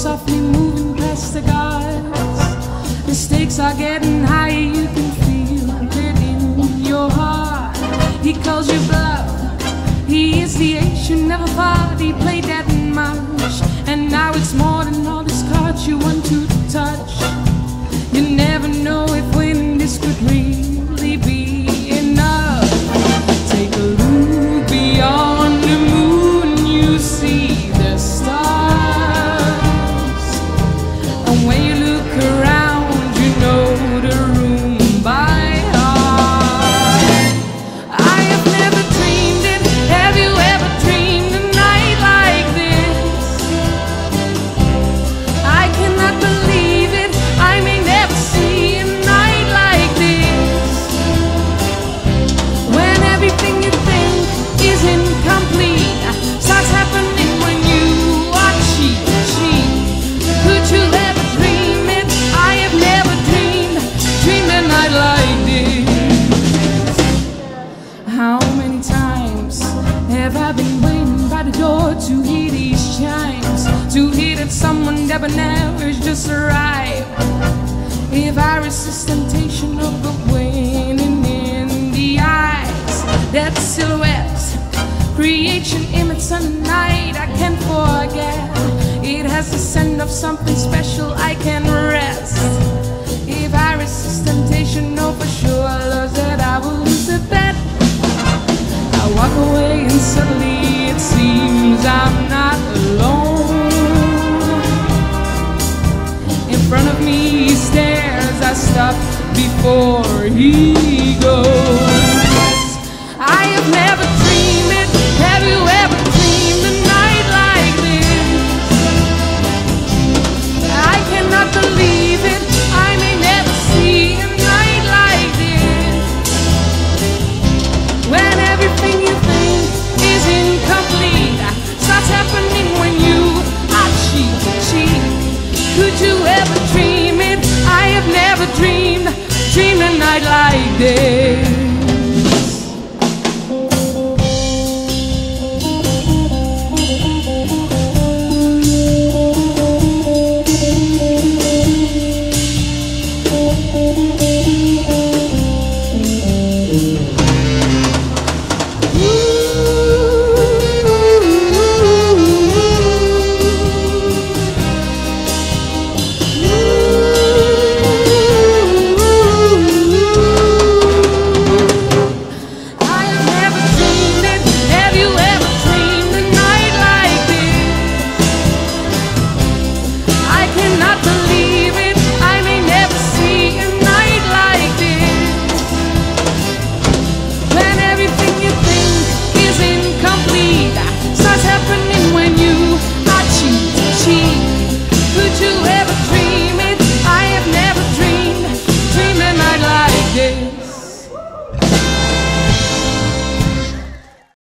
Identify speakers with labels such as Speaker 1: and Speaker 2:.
Speaker 1: softly moving past the guards. The stakes are getting higher, you can feel it in your heart. He calls you bluff, he is the ace you never thought he played that much. And now it's more than all these cards you want to touch. You never know if winning this could really be enough. Take a look beyond the moon, you see the stars. And when you look around, you know the room by heart. I have never dreamed it. Have you ever dreamed a night like this? I cannot believe it. I may never see a night like this. When everything you think is incomplete starts happening when you are cheap. Could you ever dream it? I have never dreamed a night like this. How many times have I been waiting by the door to hear these chimes, to hear that someone debonair has just arrived? If I resist temptation of the winning in the eyes, that silhouette creates an image on the night I can't forget. It has the scent of something special, I can rest. If I resist temptation, know for sure that I will lose the bet. I walk away and suddenly it seems I'm not alone. In front of me he stares, I stop before he goes. I have never dreamed it. Have you ever dreamed a night like this? I cannot believe it. I may never see a night like this. When everything you think is incomplete starts happening when you are cheap. Could you ever dream it? I have never dreamed a night like this.